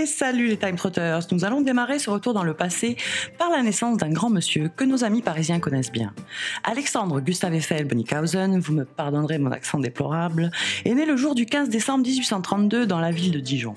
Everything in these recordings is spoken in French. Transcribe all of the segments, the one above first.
Et salut les Time Trotters, nous allons démarrer ce retour dans le passé par la naissance d'un grand monsieur que nos amis parisiens connaissent bien. Alexandre Gustave Eiffel Bonnickhausen, vous me pardonnerez mon accent déplorable, est né le jour du 15 décembre 1832 dans la ville de Dijon.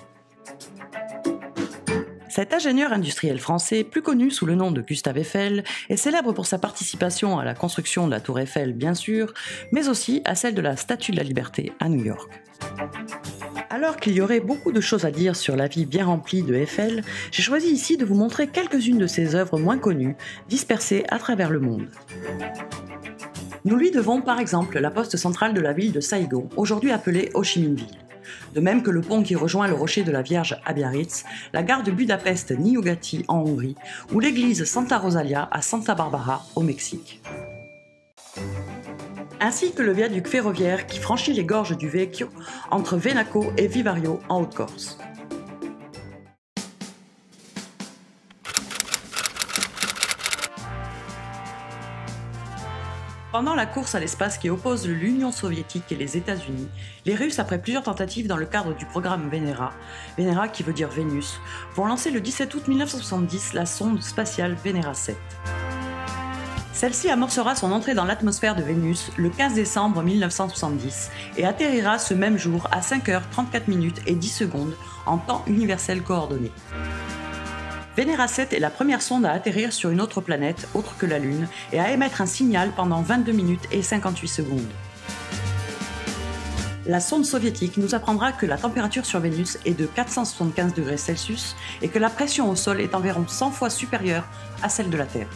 Cet ingénieur industriel français, plus connu sous le nom de Gustave Eiffel, est célèbre pour sa participation à la construction de la Tour Eiffel, bien sûr, mais aussi à celle de la Statue de la Liberté à New York. Alors qu'il y aurait beaucoup de choses à dire sur la vie bien remplie de Eiffel, j'ai choisi ici de vous montrer quelques-unes de ses œuvres moins connues, dispersées à travers le monde. Nous lui devons par exemple la poste centrale de la ville de Saïgon, aujourd'hui appelée Ho Chi Minh Ville. De même que le pont qui rejoint le rocher de la Vierge à Biarritz, la gare de Budapest-Niugati en Hongrie, ou l'église Santa Rosalia à Santa Barbara au Mexique. Ainsi que le viaduc ferroviaire qui franchit les gorges du Vecchio entre Venaco et Vivario en Haute-Corse. Pendant la course à l'espace qui oppose l'Union soviétique et les États-Unis, les Russes, après plusieurs tentatives dans le cadre du programme Venera, Venera qui veut dire Vénus, vont lancer le 17 août 1970 la sonde spatiale Venera 7. Celle-ci amorcera son entrée dans l'atmosphère de Vénus le 15 décembre 1970 et atterrira ce même jour à 5h34 et 10 secondes en temps universel coordonné. Venera 7 est la première sonde à atterrir sur une autre planète, autre que la Lune, et à émettre un signal pendant 22 minutes et 58 secondes. La sonde soviétique nous apprendra que la température sur Vénus est de 475 degrés Celsius et que la pression au sol est environ 100 fois supérieure à celle de la Terre.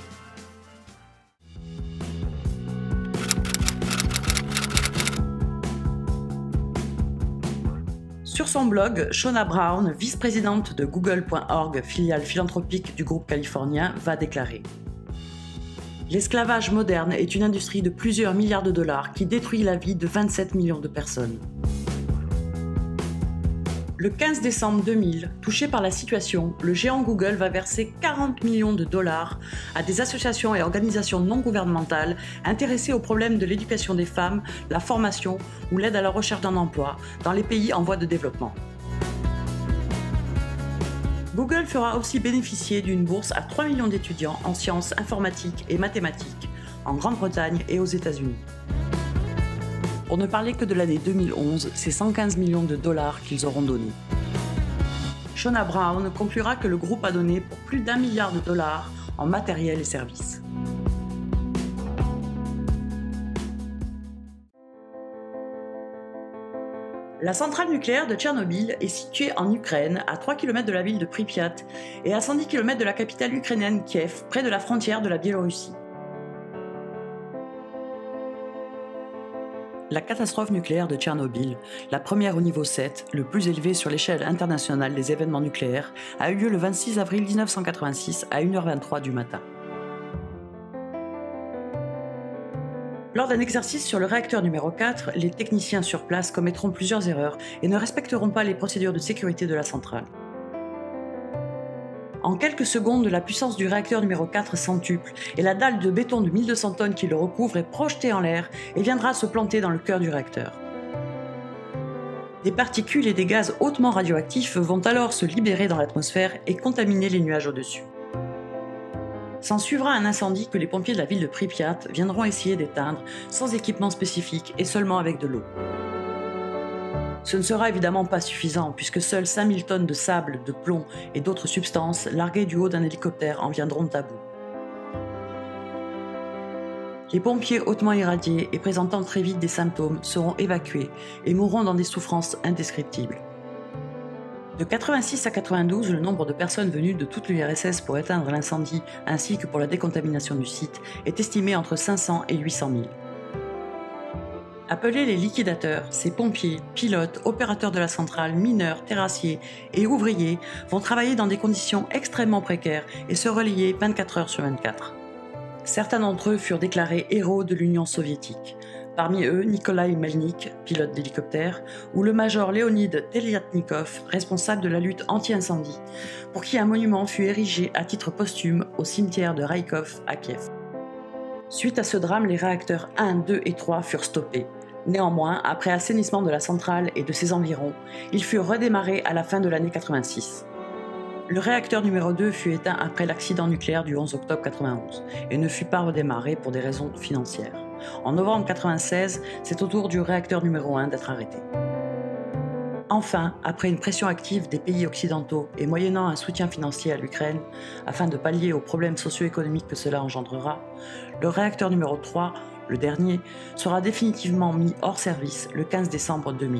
Sur son blog, Shona Brown, vice-présidente de Google.org, filiale philanthropique du groupe californien, va déclarer « L'esclavage moderne est une industrie de plusieurs milliards de dollars qui détruit la vie de 27 millions de personnes. » Le 15 décembre 2000, touché par la situation, le géant Google va verser 40 millions de dollars à des associations et organisations non gouvernementales intéressées aux problèmes de l'éducation des femmes, la formation ou l'aide à la recherche d'un emploi dans les pays en voie de développement. Google fera aussi bénéficier d'une bourse à 3 millions d'étudiants en sciences informatiques et mathématiques en Grande-Bretagne et aux États-Unis. Pour ne parler que de l'année 2011, c'est 115 millions de dollars qu'ils auront donnés. Shona Brown conclura que le groupe a donné pour plus d'1 milliard de dollars en matériel et services. La centrale nucléaire de Tchernobyl est située en Ukraine, à 3 km de la ville de Pripyat et à 110 km de la capitale ukrainienne Kiev, près de la frontière de la Biélorussie. La catastrophe nucléaire de Tchernobyl, la première au niveau 7, le plus élevé sur l'échelle internationale des événements nucléaires, a eu lieu le 26 avril 1986 à 1h23 du matin. Lors d'un exercice sur le réacteur numéro 4, les techniciens sur place commettront plusieurs erreurs et ne respecteront pas les procédures de sécurité de la centrale. En quelques secondes, la puissance du réacteur numéro 4 centuple et la dalle de béton de 1200 tonnes qui le recouvre est projetée en l'air et viendra se planter dans le cœur du réacteur. Des particules et des gaz hautement radioactifs vont alors se libérer dans l'atmosphère et contaminer les nuages au-dessus. S'en suivra un incendie que les pompiers de la ville de Pripyat viendront essayer d'éteindre sans équipement spécifique et seulement avec de l'eau. Ce ne sera évidemment pas suffisant puisque seules 5000 tonnes de sable, de plomb et d'autres substances larguées du haut d'un hélicoptère en viendront à bout. Les pompiers hautement irradiés et présentant très vite des symptômes seront évacués et mourront dans des souffrances indescriptibles. De 86 à 92, le nombre de personnes venues de toute l'URSS pour éteindre l'incendie ainsi que pour la décontamination du site est estimé entre 500 et 800 000. Appelés les liquidateurs, ces pompiers, pilotes, opérateurs de la centrale, mineurs, terrassiers et ouvriers vont travailler dans des conditions extrêmement précaires et se relayer 24 heures sur 24. Certains d'entre eux furent déclarés héros de l'Union soviétique. Parmi eux, Nikolai Melnik, pilote d'hélicoptère, ou le major Leonid Teliatnikov, responsable de la lutte anti-incendie, pour qui un monument fut érigé à titre posthume au cimetière de Raïkov à Kiev. Suite à ce drame, les réacteurs 1, 2 et 3 furent stoppés. Néanmoins, après assainissement de la centrale et de ses environs, il fut redémarré à la fin de l'année 86. Le réacteur numéro 2 fut éteint après l'accident nucléaire du 11 octobre 91 et ne fut pas redémarré pour des raisons financières. En novembre 96, c'est au tour du réacteur numéro 1 d'être arrêté. Enfin, après une pression active des pays occidentaux et moyennant un soutien financier à l'Ukraine, afin de pallier aux problèmes socio-économiques que cela engendrera, le réacteur numéro 3, le dernier, sera définitivement mis hors service le 15 décembre 2000.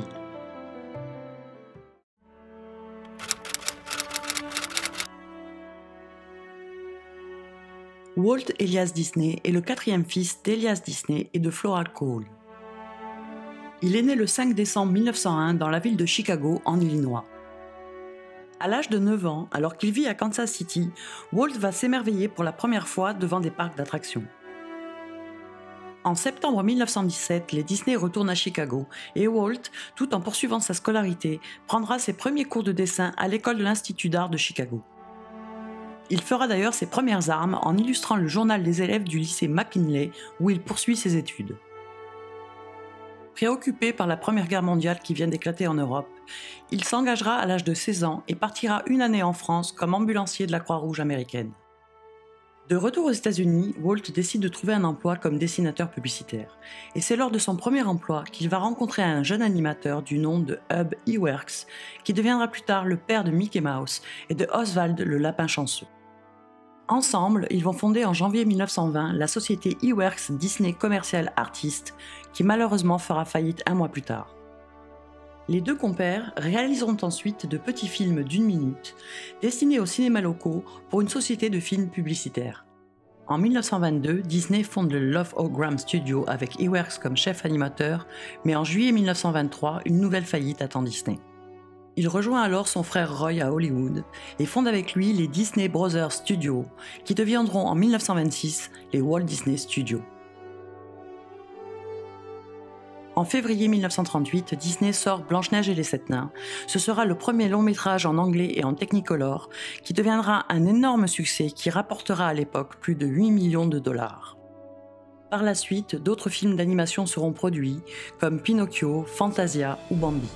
Walt Elias Disney est le quatrième fils d'Elias Disney et de Flora Cole. Il est né le 5 décembre 1901 dans la ville de Chicago, en Illinois. À l'âge de 9 ans, alors qu'il vit à Kansas City, Walt va s'émerveiller pour la première fois devant des parcs d'attractions. En septembre 1917, les Disney retournent à Chicago et Walt, tout en poursuivant sa scolarité, prendra ses premiers cours de dessin à l'école de l'Institut d'art de Chicago. Il fera d'ailleurs ses premières armes en illustrant le journal des élèves du lycée McKinley où il poursuit ses études. Préoccupé par la Première Guerre mondiale qui vient d'éclater en Europe, il s'engagera à l'âge de 16 ans et partira une année en France comme ambulancier de la Croix-Rouge américaine. De retour aux États-Unis, Walt décide de trouver un emploi comme dessinateur publicitaire. Et c'est lors de son premier emploi qu'il va rencontrer un jeune animateur du nom de Ub Iwerks, qui deviendra plus tard le père de Mickey Mouse et de Oswald le lapin chanceux. Ensemble, ils vont fonder en janvier 1920 la société Iwerks Disney Commercial Artists, qui malheureusement fera faillite un mois plus tard. Les deux compères réaliseront ensuite de petits films d'1 minute, destinés aux cinémas locaux pour une société de films publicitaires. En 1922, Disney fonde le Love O'Gram Studio avec Iwerks comme chef animateur, mais en juillet 1923, une nouvelle faillite attend Disney. Il rejoint alors son frère Roy à Hollywood et fonde avec lui les Disney Brothers Studios, qui deviendront en 1926 les Walt Disney Studios. En février 1938, Disney sort Blanche-Neige et les 7 nains. Ce sera le premier long métrage en anglais et en technicolor qui deviendra un énorme succès qui rapportera à l'époque plus de 8 millions de dollars. Par la suite, d'autres films d'animation seront produits, comme Pinocchio, Fantasia ou Bambi.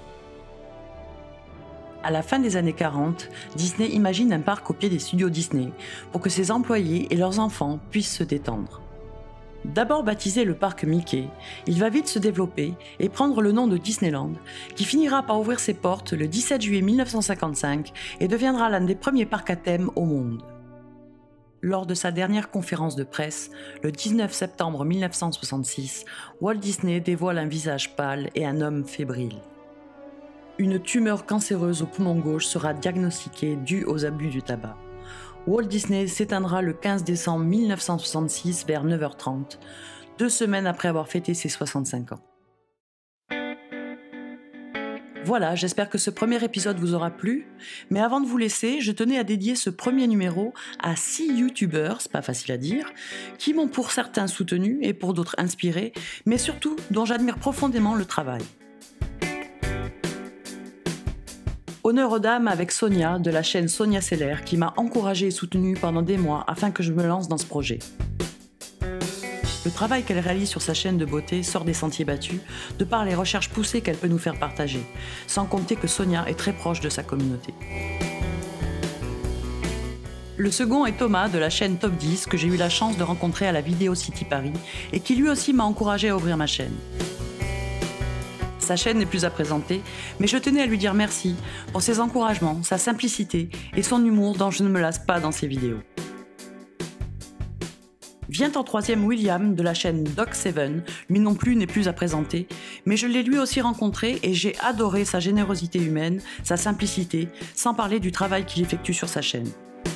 À la fin des années 40, Disney imagine un parc au pied des studios Disney pour que ses employés et leurs enfants puissent se détendre. D'abord baptisé le parc Mickey, il va vite se développer et prendre le nom de Disneyland, qui finira par ouvrir ses portes le 17 juillet 1955 et deviendra l'un des premiers parcs à thème au monde. Lors de sa dernière conférence de presse, le 19 septembre 1966, Walt Disney dévoile un visage pâle et un homme fébrile. Une tumeur cancéreuse au poumon gauche sera diagnostiquée due aux abus du tabac. Walt Disney s'éteindra le 15 décembre 1966 vers 9h30, 2 semaines après avoir fêté ses 65 ans. Voilà, j'espère que ce premier épisode vous aura plu, mais avant de vous laisser, je tenais à dédier ce premier numéro à 6 youtubeurs, c'est pas facile à dire, qui m'ont pour certains soutenu et pour d'autres inspiré, mais surtout dont j'admire profondément le travail. Honneur aux dames avec Sonia de la chaîne Sonia Seller qui m'a encouragée et soutenue pendant des mois afin que je me lance dans ce projet. Le travail qu'elle réalise sur sa chaîne de beauté sort des sentiers battus de par les recherches poussées qu'elle peut nous faire partager, sans compter que Sonia est très proche de sa communauté. Le second est Thomas de la chaîne Top 10 que j'ai eu la chance de rencontrer à la Vidéo City Paris et qui lui aussi m'a encouragé à ouvrir ma chaîne. Sa chaîne n'est plus à présenter, mais je tenais à lui dire merci pour ses encouragements, sa simplicité et son humour dont je ne me lasse pas dans ses vidéos. Vient en troisième William de la chaîne Doc7, lui non plus n'est plus à présenter, mais je l'ai lui aussi rencontré et j'ai adoré sa générosité humaine, sa simplicité, sans parler du travail qu'il effectue sur sa chaîne.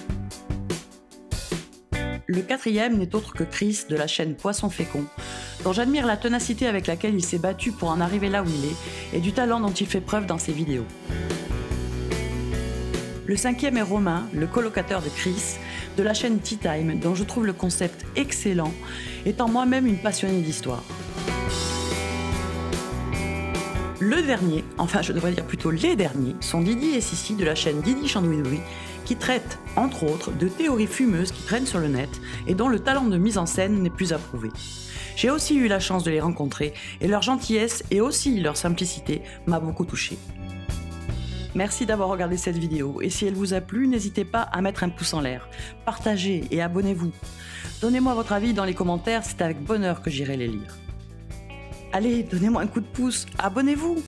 Le quatrième n'est autre que Chris de la chaîne Poisson Fécond, dont j'admire la ténacité avec laquelle il s'est battu pour en arriver là où il est et du talent dont il fait preuve dans ses vidéos. Le cinquième est Romain, le colocataire de Chris, de la chaîne Tea Time, dont je trouve le concept excellent, étant moi-même une passionnée d'histoire. Le dernier, enfin je devrais dire plutôt les derniers, sont Didi et Sissi de la chaîne Didi Chandouidoui, qui traitent, entre autres, de théories fumeuses qui traînent sur le net et dont le talent de mise en scène n'est plus approuvé. J'ai aussi eu la chance de les rencontrer et leur gentillesse et aussi leur simplicité m'a beaucoup touchée. Merci d'avoir regardé cette vidéo et si elle vous a plu, n'hésitez pas à mettre un pouce en l'air, partagez et abonnez-vous. Donnez-moi votre avis dans les commentaires, c'est avec bonheur que j'irai les lire. Allez, donnez-moi un coup de pouce, abonnez-vous!